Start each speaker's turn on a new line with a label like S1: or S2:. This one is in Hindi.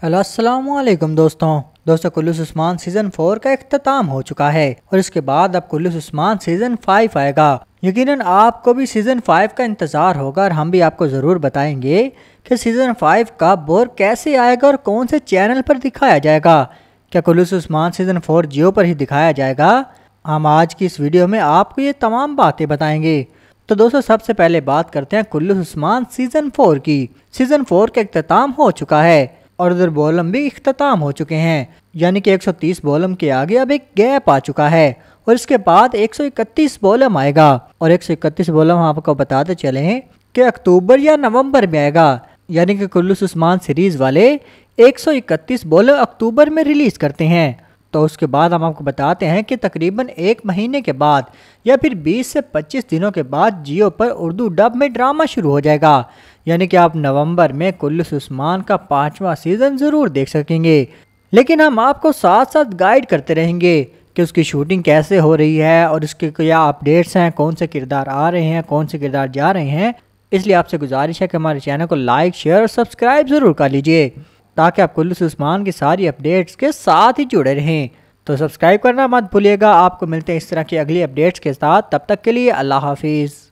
S1: हेलो अस्सलाम वालेकुम दोस्तों कुल्लूस उस्मान सीजन 4 का इख्तिताम हो चुका है और इसके बाद अब कुल्लूस उस्मान सीजन 5 आएगा। यकीनन आपको भी सीजन 5 का इंतजार होगा और हम भी आपको ज़रूर बताएंगे कि सीजन 5 कब और कैसे आएगा और कौन से चैनल पर दिखाया जाएगा। क्या कुल्लूस उस्मान सीजन 4 जियो पर ही दिखाया जाएगा? हम आज की इस वीडियो में आपको ये तमाम बातें बताएंगे। तो दोस्तों सबसे पहले बात करते हैं कुल्लूस उस्मान सीजन 4 की। सीजन 4 का इख्तिताम हो चुका है और उधर बॉलम भी इख्तिताम हो चुके हैं, यानी कि 130 बॉलम के आगे अब एक गैप आ चुका है और इसके बाद 131 बॉलम आएगा। और 131 बॉलम आपको बताते चले कि अक्टूबर या नवंबर में आएगा, यानी कि कुल्लूस उस्मान सीरीज वाले 131 बॉलम अक्टूबर में रिलीज करते हैं। तो उसके बाद हम आपको बताते हैं कि तकरीबन एक महीने के बाद या फिर 20 से 25 दिनों के बाद जियो पर उर्दू डब में ड्रामा शुरू हो जाएगा, यानी कि आप नवंबर में कुल्लूस उस्मान का 5वां सीजन ज़रूर देख सकेंगे। लेकिन हम आपको साथ साथ गाइड करते रहेंगे कि उसकी शूटिंग कैसे हो रही है और उसके क्या अपडेट्स हैं, कौन से किरदार आ रहे हैं, कौन से किरदार जा रहे हैं। इसलिए आपसे गुजारिश है कि हमारे चैनल को लाइक, शेयर और सब्सक्राइब ज़रूर कर लीजिए ताकि आप कुल्लूस उस्मान की सारी अपडेट्स के साथ ही जुड़े रहें। तो सब्सक्राइब करना मत भूलिएगा। आपको मिलते हैं इस तरह की अगली अपडेट्स के साथ, तब तक के लिए अल्लाह हाफिज़।